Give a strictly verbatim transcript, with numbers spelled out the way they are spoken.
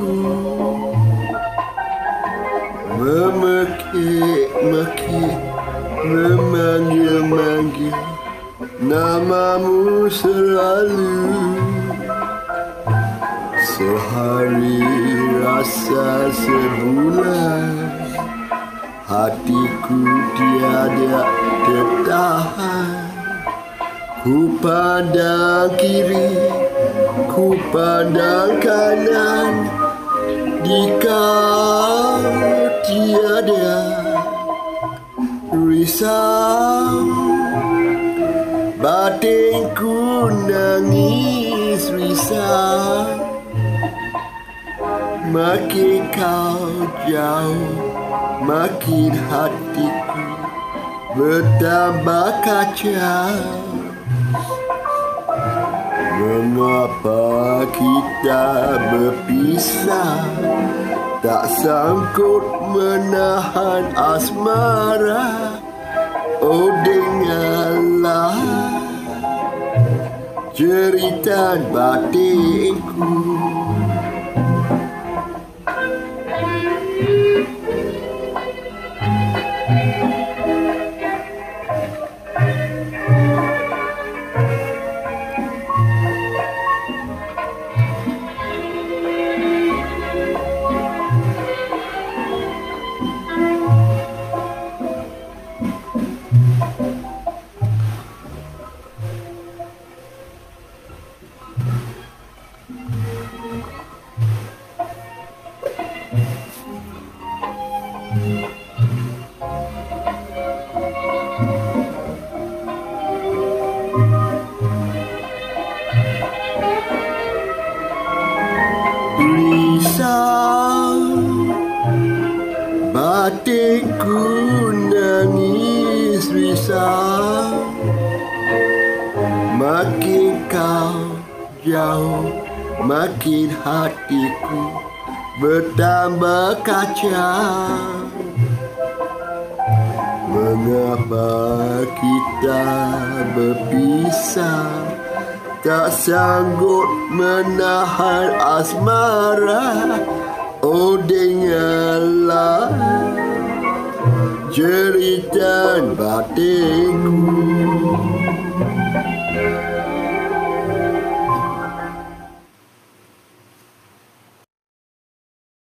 hatiku memekik-mekik, memanggil-manggil namamu selalu. Sehari rasa sebulan, hatiku tiada tertahan. Ku pandang kiri, ku pandang kanan, di kau tiada risau. Batinku nangis risau, makin kau jauh, makin hatiku bertambah kacau. Mengapa kita berpisah, tak sanggup menahan asmara. Oh, dengarlah cerita batinku. Risau, batinku nangis risau, makin kau jauh, makin hatiku bertambah kacau. Mengapa kita berpisah, tak sanggup menahan asmara. Oh, dengarlah cerita batinku.